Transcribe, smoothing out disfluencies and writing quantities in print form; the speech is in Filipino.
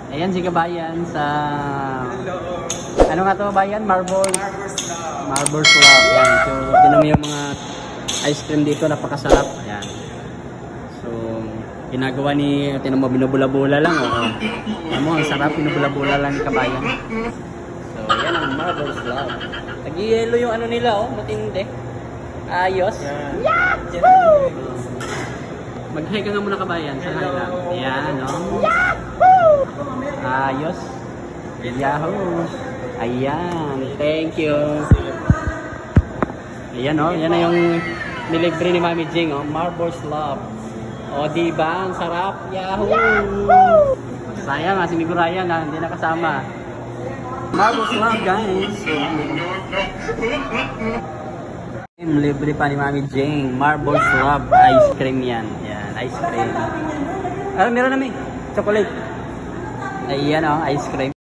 Ayan si kabayan sa... Ano nga to kabayan? Marbles Love. Yan. So, tinan mo yung mga ice cream dito. Napakasarap. Ayan. So, ginagawa ni... Tinan mo, binubula-bula lang. Oh. Ayan mo, ang sarap. Binubula-bula lang ni kabayan. So, yan ang Marbles Love. Nag-yelo yung ano nila, oh. Matindi. Ayos. Yahoo! Mag-hi ka nga muna kabayan. Sa lang. Ayan, oh. Yahoo! Ayos. Yahoo! Ayan. Thank you. Ayan, oh. Yan na yung nilibre ni Mami Jing, oh. Marbles Love. O, diba? Ang sarap. Yahoo! Sayang, si Migo Ryan, ha. Hindi nakasama. Marbles Love, guys. Libre pa ni Mami Jing. Marbles Love. Ice cream yan. Yan, ice cream. Meron na may chocolate. Ayan, oh. Ice cream.